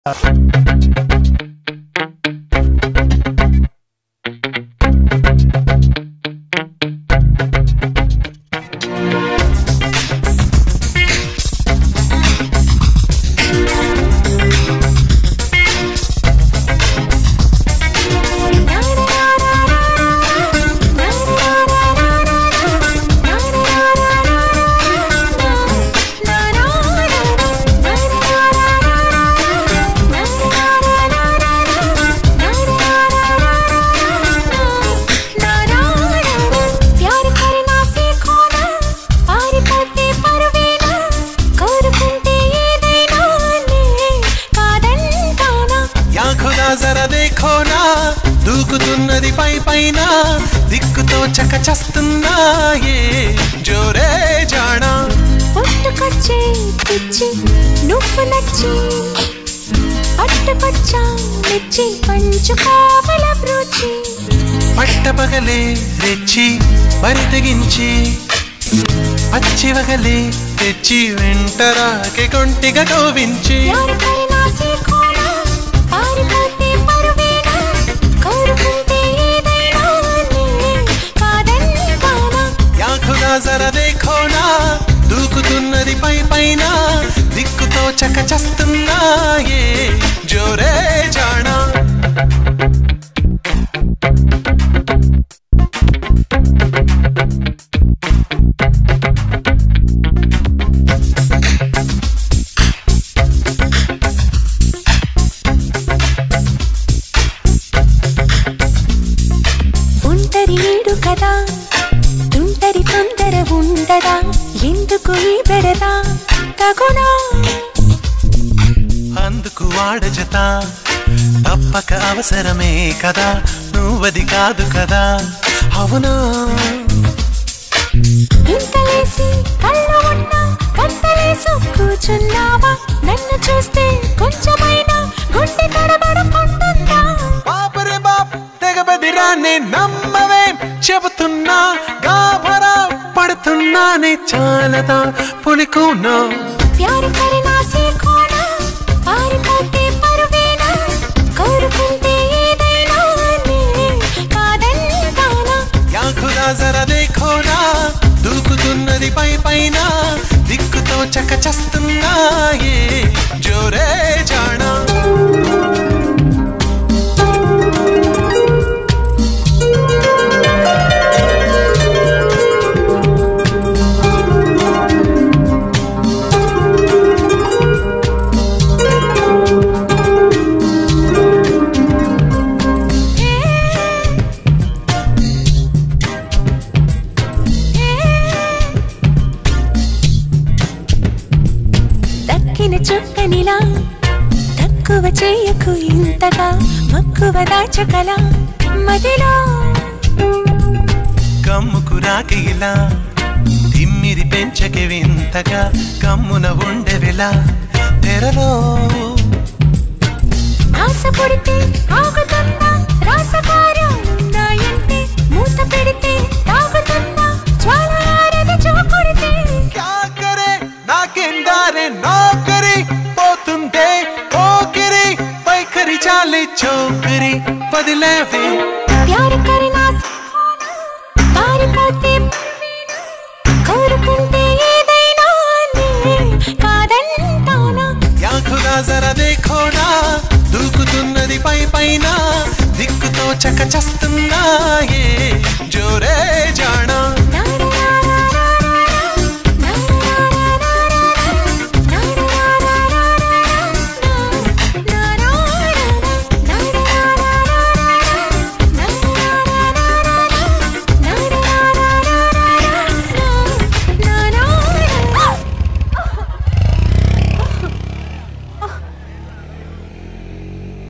जरा देखो ना दूकुतुन्नदी पै पैना दिक्कुतो चकचस्तुन्ना ये जोरे जाना पुट्टुకొచ్చే పిచ్చి నువ్వు నచ్చి అట్టపచ్చా మెచ్చి పంచుకోవల బ్రూచి పట్టపగలే రెచ్చి బరితెగించి పచ్చివగలే తెచ్చి వెంటరాకే కొంటిగా కౌవించి ఎవరికైనా సీకోనా పారిపోతే పరువేనా కోరుకుంటే ఏదైనా కాదంటానా యా ఖుదా జరా देखो ना దూకుతున్నది పై పైన దిక్కుతో చకచస్తున్నా ఏ జోరే జానా ఒంటరిడు కదా తుంటరి తొందర ఉండదా ఎందుకు ఈ బెడదా తగునా అందుకు వాడ జత తప్పక అవసరమే కదా నువ్వది కాదు కదా అవునా ఇంతలేసి కళ్ళు ఉన్నా కంతలేసి కూర్చున్నావా నన్ను చూస్తే కొంచెమైనా గుండె తడబడుకుంటుందా బాపరే బాప్ తెగబెదిరానే నమ్మవే చెబుతున్నా గాభరా పడుతున్నానే చాలదా పులికున్నా ప్యారు కరనా సీఖోనా పారిపోతే పరువేనా కోరుకుంటే ఏదైనా కాదంటానా యా ఖుదా జరా देखो ना దూకుతున్నది పై పైన దిక్కుతో చకచస్తున్నా ఏ జోరే జానా చుక్కనిలా తక్కువ చేయకు ఇంతగా మక్కువ దాచకలా మదిలో కమ్ముకు రాక ఇలా తిమ్మిరి పెంచకే వింతగా కమ్మున ఉండెవెలా తెరలో ఆశ పుడితే ఆగుతున్నా రాసకార్యాలున్నాయంటే మూత పెడితే తాగుతున్నా జ్వాలారది చూపుడితే క్యా కరే నాకెందారే నౌకరి పోతుందే పోకిరి వైఖరి చాలే చౌకరి వదిలేవే ప్యారు కరనా పారిపోతే కోరుకుంటే ఏదైనా కాదంటానా యా ఖుదా జరా देखो ना దూకుతున్నది పై పైన దిక్కుతో చకచస్తున్నా